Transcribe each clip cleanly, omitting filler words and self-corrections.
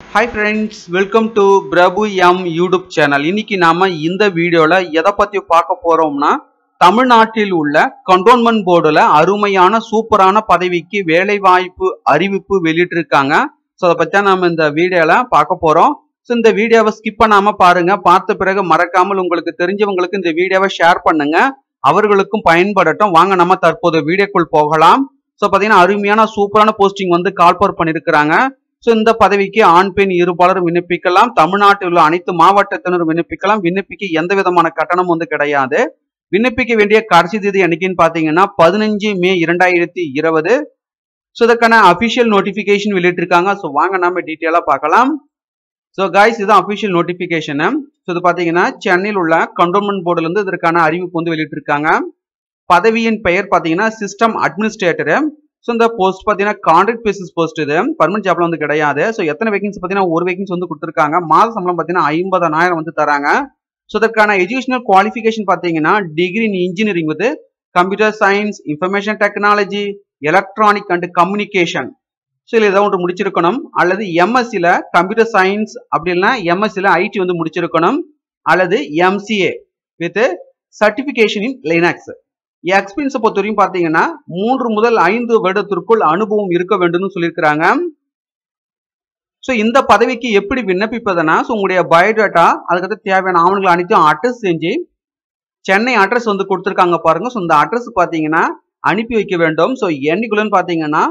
Hi friends, welcome to Prabhu M YouTube channel. இன்னைக்கு நாம இந்த வீடியோல எதை பத்தி பார்க்க போறோம்னா தமிழ்நாட்டில் உள்ள கண்டோன்மென்ட் போர்டுல அருமையான சூப்பரான பதவிக்கு வேலை வாய்ப்பு அறிவிப்பு வெளியிட்டிருக்காங்க. சோ அத பத்தி நாம இந்த வீடியோல பார்க்க போறோம். சோ இந்த வீடியோவை ஸ்கிப் பண்ணாம பாருங்க. பார்த்த பிறகு மறக்காமல் உங்களுக்கு தெரிஞ்சவங்களுக்கு இந்த வீடியோவை ஷேர் பண்ணுங்க. அவர்களுக்கும் பயன்படட்டும். வாங்க நம்ம தற்போது வீடியோக்குள் போகலாம். சோ பாத்தீங்கன்னா அருமையான சூப்பரான போஸ்டிங் வந்து கால்பர் பண்ணிருக்காங்க. சோ இந்த பதவிக்கு ஆண் பெண் இருபாலரும் விண்ணப்பிக்கலாம். தமிழ்நாட்டில் உள்ள அனைத்து மாவட்டத்தினரும் விண்ணப்பிக்கலாம். விண்ணப்பிக்க எந்த விதமான கட்டணம் வந்து கிடையாது. விண்ணப்பிக்க வேண்டிய கடைசி தேதி என்னைக்குன்னு பாத்தீங்கன்னா 15 மே 2020. சோ இதற்கான அபிஷியல் நோட்டிபிகேஷன் வெளியிட்டிருக்காங்க. சோ வாங்க நாம டீட்டெயிலா பார்க்கலாம். சோ கைஸ் இதுதான் அபிஷியல் நோட்டிபிகேஷன். சோ இது பாத்தீங்கன்னா சென்னையில் உள்ள கண்டோன்மென்ட் போர்டுல இருந்து இதற்கான அறிவிப்பு வந்து வெளியிட்டிருக்காங்க. பதவியின் பெயர் பாத்தீங்கன்னா சிஸ்டம் அட்மினிஸ்ட்ரேட்டர். ஸோ இந்த போஸ்ட் பார்த்தீங்கன்னா கான்ட்ராக்ட் பேசிஸ் போஸ்ட், இது பர்மனன்ட் ஜாப்ல வந்து கிடையாது. ஸோ எத்தனை வேகன்சி பார்த்தீங்கன்னா ஒரு வேகன்சி வந்து கொடுத்துருக்காங்க. மாத சம்பளம் பார்த்தீங்கன்னா 50,000 வந்து தராங்க. ஸோ இதற்கான எஜுகேஷனல் குவாலிஃபிகேஷன் பார்த்தீங்கன்னா degree in engineering with computer science, information technology, electronic and communication. So இதில் ஏதாவது ஒன்று முடிச்சிருக்கணும். அல்லது எம்எஸ்சியில் கம்ப்யூட்டர் சயின்ஸ், அப்படி இல்லைன்னா எம்எஸ்சியில் ஐடி வந்து முடிச்சிருக்கணும். அல்லது MCA with certification in Linux. எக்ஸ்பீரியன்ஸை பொறுத்த வரைக்கும் பார்த்தீங்கன்னா 3 முதல் 5 வருடத்திற்குள் அனுபவம் இருக்க வேண்டும் சொல்லியிருக்கிறாங்க. ஸோ இந்த பதவிக்கு எப்படி விண்ணப்பிப்பதுன்னா, ஸோ உங்களுடைய பயோடேட்டா, அதுக்கடுத்து தேவையான ஆவணங்கள் அனைத்தும் அட்ரஸ் செஞ்சு சென்னை அட்ரஸ் வந்து கொடுத்துருக்காங்க பாருங்க. ஸோ இந்த அட்ரஸ் பார்த்தீங்கன்னா அனுப்பி வைக்க வேண்டும். ஸோ என்னைக்குள்ளன்னு பார்த்தீங்கன்னா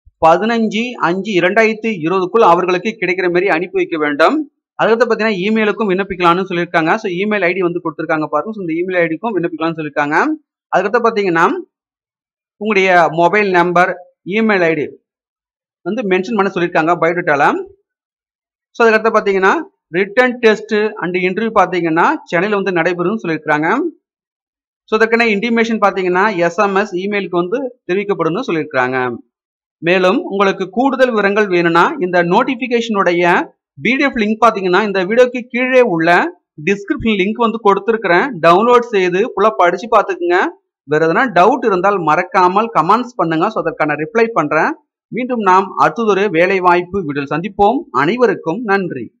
15/5/2020 அவர்களுக்கு கிடைக்கிற மாதிரி அனுப்பி வைக்க வேண்டும். அதுக்கடுத்து பார்த்தீங்கன்னா இமெயிலுக்கும் விண்ணப்பிக்கலாம்னு சொல்லியிருக்காங்க. ஸோ இமெயில் ஐடி வந்து கொடுத்துருக்காங்க பாருங்க. ஸோ இந்த இமெயில் ஐடிக்கும் விண்ணப்பிக்கலாம்னு சொல்லியிருக்காங்க. அதுக்கடுத்து பார்த்தீங்கன்னா உங்களுடைய மொபைல் நம்பர், இமெயில் ஐடி வந்து மென்ஷன் பண்ண சொல்லியிருக்காங்க பயோடேட்டால. ஸோ அதுக்கடுத்து பார்த்தீங்கன்னா ரிட்டன் டெஸ்ட் அண்ட் இன்டர்வியூ பார்த்தீங்கன்னா சென்னையில் வந்து நடைபெறும்னு சொல்லியிருக்காங்க. ஸோ அதற்கான இன்டிமேஷன் பார்த்தீங்கன்னா எஸ்எம்எஸ், இமெயிலுக்கு வந்து தெரிவிக்கப்படும் சொல்லியிருக்காங்க. மேலும் உங்களுக்கு கூடுதல் விவரங்கள் வேணும்னா இந்த நோட்டிபிகேஷனுடைய பிடிஎஃப் லிங்க் பார்த்தீங்கன்னா இந்த வீடியோக்கு கீழே உள்ள டிஸ்கிரிப்ஷன் லிங்க் வந்து கொடுத்துருக்கிறேன். டவுன்லோட் செய்து ஃபுல்லாக படிச்சு பார்த்துக்குங்க. வேற எதனா டவுட் இருந்தால் மறக்காமல் கமெண்ட்ஸ் பண்ணுங்க. ஸோ அதற்கான ரிப்ளை பண்றேன். மீண்டும் நாம் அடுத்ததொரு வேலை வாய்ப்பு வீடியோவில் சந்திப்போம். அனைவருக்கும் நன்றி.